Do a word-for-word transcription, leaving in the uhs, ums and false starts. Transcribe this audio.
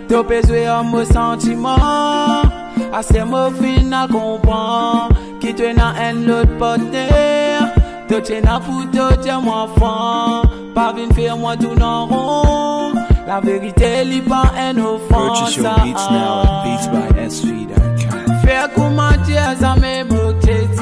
T'as besoin de mon sentiment. À ces mots final comprend. Qui te n'a un l'autre partenaire. T'as t'es n'a foutu, t'es mon enfant. Pas vine faire moi tout en rond. La vérité n'est pas un offense. Purchase your beats now at beats by s v dot com. Faire comment dire ça me beauté.